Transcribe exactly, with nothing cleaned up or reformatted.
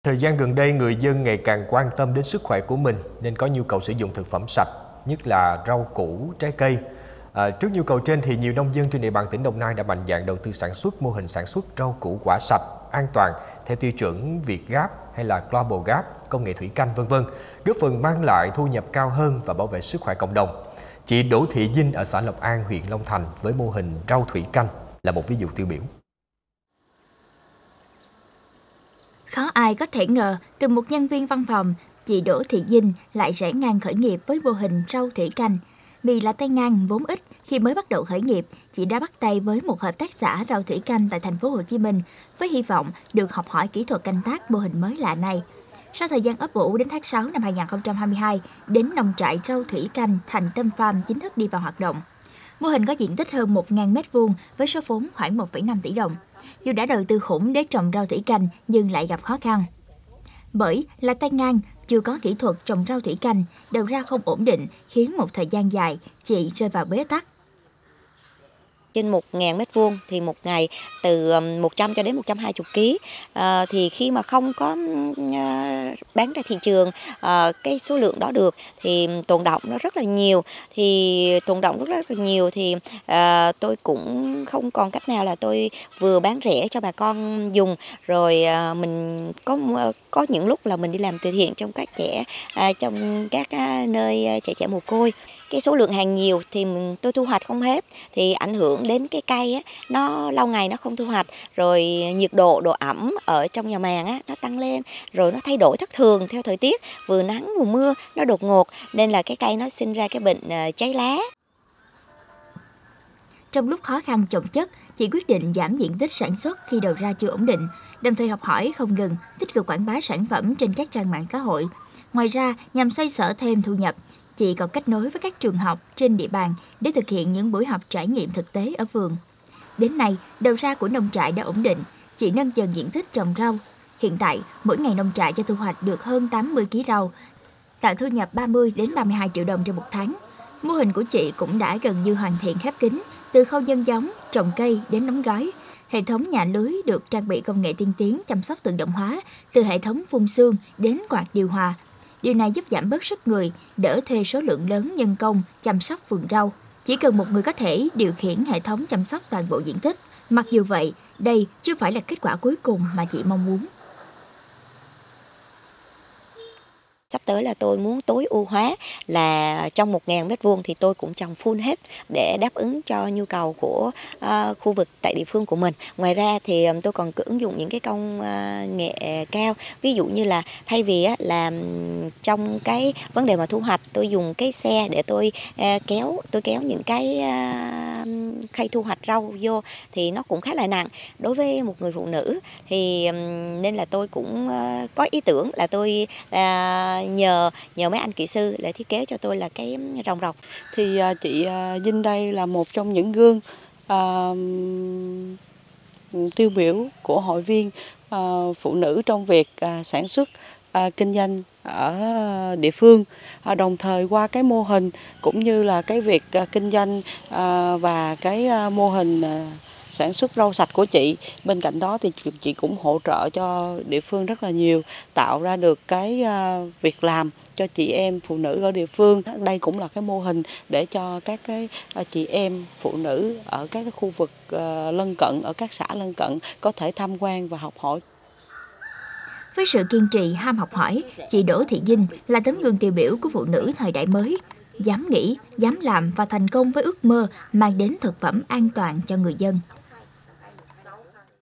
Thời gian gần đây, người dân ngày càng quan tâm đến sức khỏe của mình nên có nhu cầu sử dụng thực phẩm sạch, nhất là rau củ, trái cây. À, trước nhu cầu trên thì nhiều nông dân trên địa bàn tỉnh Đồng Nai đã mạnh dạn đầu tư sản xuất mô hình sản xuất rau củ quả sạch, an toàn theo tiêu chuẩn Việt Gap hay là Global Gap, công nghệ thủy canh vân vân, góp phần mang lại thu nhập cao hơn và bảo vệ sức khỏe cộng đồng. Chị Đỗ Thị Dinh ở xã Lộc An, huyện Long Thành với mô hình rau thủy canh là một ví dụ tiêu biểu. Khó ai có thể ngờ, từ một nhân viên văn phòng, chị Đỗ Thị Dinh lại rẽ ngang khởi nghiệp với mô hình rau thủy canh. Vì là tay ngang vốn ít, khi mới bắt đầu khởi nghiệp, chị đã bắt tay với một hợp tác xã rau thủy canh tại thành phố Hồ Chí Minh với hy vọng được học hỏi kỹ thuật canh tác mô hình mới lạ này. Sau thời gian ấp ủ, đến tháng sáu năm hai nghìn không trăm hai mươi hai, đến nông trại rau thủy canh Thành Tâm Farm chính thức đi vào hoạt động. Mô hình có diện tích hơn một nghìn mét vuông với số vốn khoảng một phẩy năm tỷ đồng. Dù đã đầu tư khủng để trồng rau thủy canh nhưng lại gặp khó khăn. Bởi là tay ngang, chưa có kỹ thuật trồng rau thủy canh, đầu ra không ổn định khiến một thời gian dài chị rơi vào bế tắc. Trên một nghìn mét vuông thì một ngày từ một trăm cho đến một trăm hai mươi ký. À, thì khi mà không có à, bán ra thị trường à, cái số lượng đó được thì tồn đọng nó rất là nhiều. Thì tồn đọng rất, rất là nhiều thì à, tôi cũng không còn cách nào là tôi vừa bán rẻ cho bà con dùng, rồi à, mình có có những lúc là mình đi làm từ thiện trong các trẻ à, trong các à, nơi trẻ trẻ mồ côi. Cái số lượng hàng nhiều thì mình, tôi thu hoạch không hết thì ảnh hưởng đến cái cây á, nó lâu ngày nó không thu hoạch, rồi nhiệt độ độ ẩm ở trong nhà màng á, nó tăng lên, rồi nó thay đổi thất thường theo thời tiết, vừa nắng vừa mưa nó đột ngột nên là cái cây nó sinh ra cái bệnh uh, cháy lá. Trong lúc khó khăn chồng chất, chị quyết định giảm diện tích sản xuất khi đầu ra chưa ổn định, đồng thời học hỏi không ngừng, tích cực quảng bá sản phẩm trên các trang mạng xã hội. Ngoài ra, nhằm xoay sở thêm thu nhập, chị còn kết nối với các trường học trên địa bàn để thực hiện những buổi học trải nghiệm thực tế ở vườn. Đến nay, đầu ra của nông trại đã ổn định, chị nâng dần diện tích trồng rau. Hiện tại, mỗi ngày nông trại cho thu hoạch được hơn tám mươi ki lô gam rau, tạo thu nhập ba mươi đến ba mươi hai triệu đồng trên một tháng. Mô hình của chị cũng đã gần như hoàn thiện khép kín, từ khâu nhân giống, trồng cây đến đóng gói. Hệ thống nhà lưới được trang bị công nghệ tiên tiến chăm sóc tự động hóa, từ hệ thống phun sương đến quạt điều hòa. Điều này giúp giảm bớt sức người, đỡ thuê số lượng lớn nhân công chăm sóc vườn rau. Chỉ cần một người có thể điều khiển hệ thống chăm sóc toàn bộ diện tích. Mặc dù vậy, đây chưa phải là kết quả cuối cùng mà chị mong muốn. Sắp tới là tôi muốn tối ưu hóa là trong một nghìn mét vuông thì tôi cũng trồng full hết để đáp ứng cho nhu cầu của uh, khu vực tại địa phương của mình. Ngoài ra thì um, tôi còn ứng dụng những cái công uh, nghệ cao. Ví dụ như là thay vì uh, là trong cái vấn đề mà thu hoạch, tôi dùng cái xe để tôi uh, kéo tôi kéo những cái uh, khay thu hoạch rau vô thì nó cũng khá là nặng đối với một người phụ nữ. Thì um, nên là tôi cũng uh, có ý tưởng là tôi uh, nhờ nhờ mấy anh kỹ sư để thiết kế cho tôi là cái ròng rọc. Thì chị Dinh đây là một trong những gương uh, tiêu biểu của hội viên uh, phụ nữ trong việc uh, sản xuất uh, kinh doanh ở địa phương. Uh, đồng thời qua cái mô hình cũng như là cái việc uh, kinh doanh uh, và cái uh, mô hình uh, sản xuất rau sạch của chị, bên cạnh đó thì chị cũng hỗ trợ cho địa phương rất là nhiều, tạo ra được cái việc làm cho chị em phụ nữ ở địa phương. Đây cũng là cái mô hình để cho các cái chị em phụ nữ ở các cái khu vực lân cận, ở các xã lân cận có thể tham quan và học hỏi. Với sự kiên trì, ham học hỏi, chị Đỗ Thị Dinh là tấm gương tiêu biểu của phụ nữ thời đại mới, dám nghĩ, dám làm và thành công với ước mơ mang đến thực phẩm an toàn cho người dân.